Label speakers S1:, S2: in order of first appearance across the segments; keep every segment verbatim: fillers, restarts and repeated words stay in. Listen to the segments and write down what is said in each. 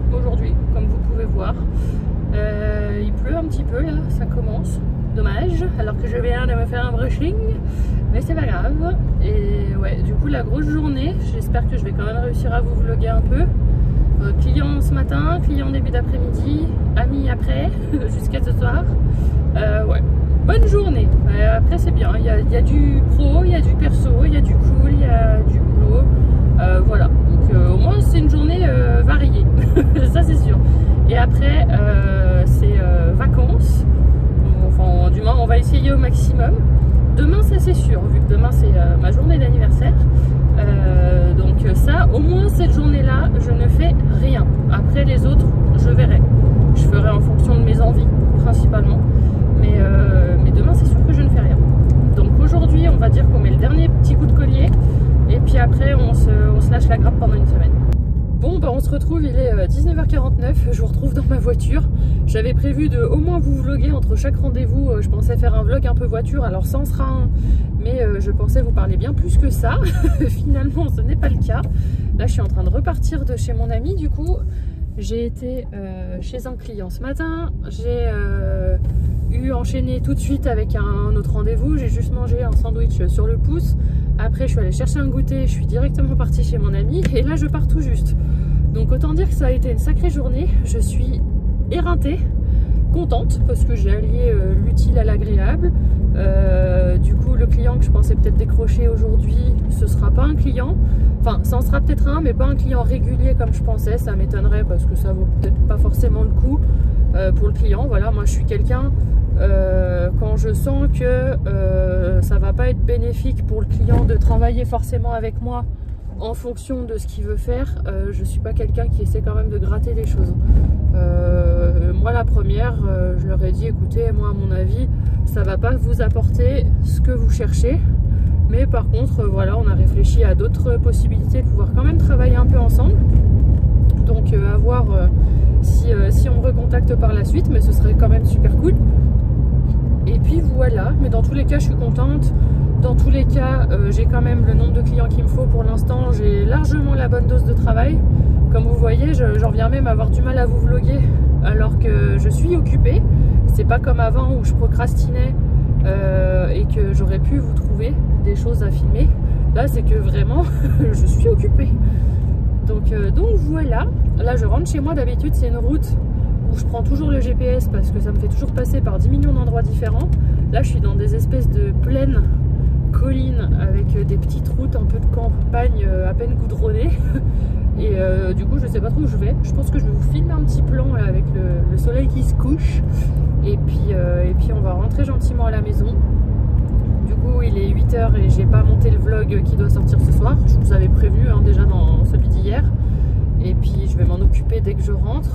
S1: aujourd'hui, comme vous pouvez voir. Euh, il pleut un petit peu là, ça commence. Dommage, alors que je viens de me faire un brushing, mais c'est pas grave. Et ouais, du coup la grosse journée, j'espère que je vais quand même réussir à vous vlogger un peu. Euh, client ce matin, client début d'après-midi, amis après, jusqu'à ce soir. Euh, ouais, bonne journée. Euh, après c'est bien, il y, a, il y a du pro, il y a du perso, il y a du cool, il y a du boulot. Euh, voilà, donc euh, au moins c'est une journée euh, variée, ça c'est sûr. Et après euh, c'est euh, vacances. Enfin, du moins on va essayer au maximum. Demain ça c'est sûr, vu que demain c'est euh, ma journée d'anniversaire. Euh, donc ça, au moins cette journée là, je ne fais rien. Après les autres, je verrai. Je ferai en fonction de mes envies, principalement. Mais, euh, mais demain c'est sûr que je ne fais rien. Donc aujourd'hui on va dire qu'on met le dernier petit coup de collier. Et puis après on se, on se lâche la grappe pendant une semaine. Bon bah on se retrouve, il est dix-neuf heures quarante-neuf, je vous retrouve dans ma voiture. J'avais prévu de au moins vous vloguer entre chaque rendez-vous, je pensais faire un vlog un peu voiture, alors ça en sera un, mais je pensais vous parler bien plus que ça. Finalement ce n'est pas le cas. Là je suis en train de repartir de chez mon ami, du coup j'ai été euh, chez un client ce matin, j'ai euh, eu enchaîné tout de suite avec un autre rendez-vous, j'ai juste mangé un sandwich sur le pouce. Après je suis allée chercher un goûter, je suis directement partie chez mon ami et là je pars tout juste. Donc autant dire que ça a été une sacrée journée, je suis éreintée, contente parce que j'ai allié euh, l'utile à l'agréable. Euh, du coup le client que je pensais peut-être décrocher aujourd'hui, ce sera pas un client, enfin ça en sera peut-être un mais pas un client régulier comme je pensais, ça m'étonnerait parce que ça vaut peut-être pas forcément le coup euh, pour le client. Voilà, moi je suis quelqu'un, euh, quand je sens que euh, ça va pas être bénéfique pour le client de travailler forcément avec moi en fonction de ce qu'il veut faire, euh, je suis pas quelqu'un qui essaie quand même de gratter les choses. Euh, moi la première, euh, je leur ai dit écoutez, moi à mon avis ça va pas vous apporter ce que vous cherchez, mais par contre euh, voilà, on a réfléchi à d'autres possibilités de pouvoir quand même travailler un peu ensemble. Donc euh, à voir euh, si, euh, si on me recontacte par la suite, mais ce serait quand même super cool. Et puis voilà, mais dans tous les cas je suis contente. Dans tous les cas, euh, j'ai quand même le nombre de clients qu'il me faut pour l'instant. J'ai largement la bonne dose de travail. Comme vous voyez, j'en viens même à avoir du mal à vous vloguer alors que je suis occupée. C'est pas comme avant où je procrastinais euh, et que j'aurais pu vous trouver des choses à filmer. Là, c'est que vraiment, je suis occupée. Donc, euh, donc voilà. Là, je rentre chez moi. D'habitude, c'est une route où je prends toujours le G P S parce que ça me fait toujours passer par dix millions d'endroits différents. Là, je suis dans des espèces de plaines collines avec des petites routes un peu de campagne à peine goudronnées et euh, du coup je sais pas trop où je vais. Je pense que je vais vous filmer un petit plan là, avec le, le soleil qui se couche et puis, euh, et puis on va rentrer gentiment à la maison. Du coup il est huit heures et j'ai pas monté le vlog qui doit sortir ce soir, je vous avais prévenu hein, déjà dans celui d'hier, et puis je vais m'en occuper dès que je rentre.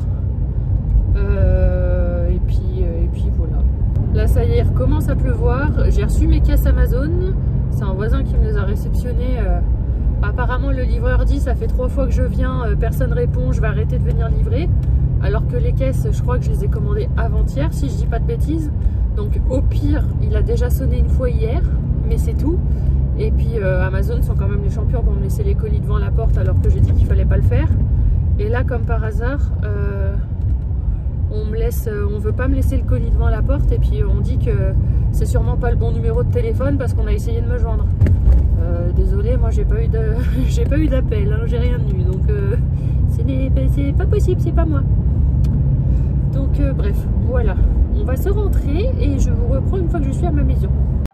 S1: Euh, et, puis, et puis voilà. Là ça y est, il recommence à pleuvoir. J'ai reçu mes caisses Amazon. C'est un voisin qui me les a réceptionnées. Euh, apparemment le livreur dit ça fait trois fois que je viens, euh, personne répond, je vais arrêter de venir livrer. Alors que les caisses, je crois que je les ai commandées avant-hier si je dis pas de bêtises. Donc au pire, il a déjà sonné une fois hier, mais c'est tout. Et puis euh, Amazon sont quand même les champions pour me laisser les colis devant la porte alors que j'ai dit qu'il fallait pas le faire. Et là comme par hasard, euh, on me laisse, on veut pas me laisser le colis devant la porte et puis on dit que c'est sûrement pas le bon numéro de téléphone parce qu'on a essayé de me joindre. Euh, désolé, moi j'ai pas eu de, j'ai pas eu d'appel, hein, j'ai rien eu, donc euh, c'est pas possible, c'est pas moi. Donc euh, bref, voilà, on va se rentrer et je vous reprends une fois que je suis à ma maison.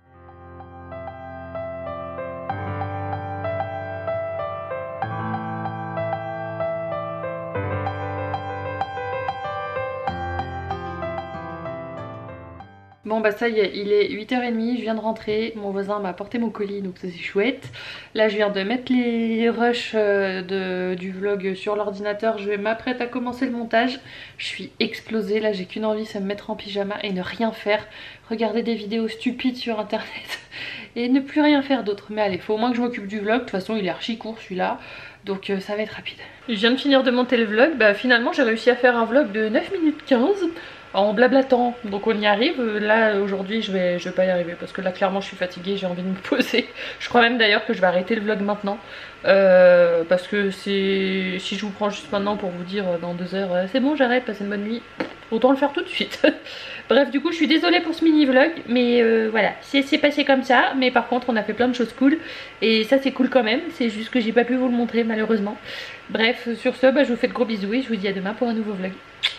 S1: Bon bah ça y est, il est huit heures trente, je viens de rentrer, mon voisin m'a apporté mon colis donc ça c'est chouette. Là je viens de mettre les rushs de, du vlog sur l'ordinateur, je m'apprête à commencer le montage. Je suis explosée, là j'ai qu'une envie, c'est me mettre en pyjama et ne rien faire. Regarder des vidéos stupides sur internet et ne plus rien faire d'autre. Mais allez, faut au moins que je m'occupe du vlog, de toute façon il est archi court celui-là. Donc euh, ça va être rapide. Je viens de finir de monter le vlog, bah finalement j'ai réussi à faire un vlog de neuf minutes quinze. en blablatant. Donc on y arrive. Là aujourd'hui je vais, je vais pas y arriver parce que là clairement je suis fatiguée, j'ai envie de me poser. Je crois même d'ailleurs que je vais arrêter le vlog maintenant. Euh, parce que c'est si je vous prends juste maintenant pour vous dire dans deux heures euh, c'est bon j'arrête, passez une bonne nuit, autant le faire tout de suite. Bref, du coup je suis désolée pour ce mini vlog, mais euh, voilà, c'est passé comme ça. Mais par contre on a fait plein de choses cool et ça c'est cool quand même, c'est juste que j'ai pas pu vous le montrer malheureusement. Bref, sur ce bah, je vous fais de gros bisous et je vous dis à demain pour un nouveau vlog.